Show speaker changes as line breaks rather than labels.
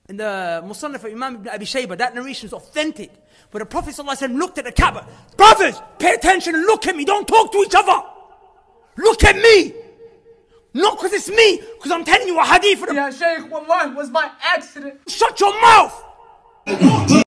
In the Musannaf of Imam ibn Abi Shaybah, that narration is authentic. But the Prophet ﷺ looked at the Kaaba. Brothers, pay attention and look at me. Don't talk to each other. Look at me. Not because it's me, because I'm telling you a hadith.
Yeah, Shaykh, wallahi, was by accident.
Shut your mouth.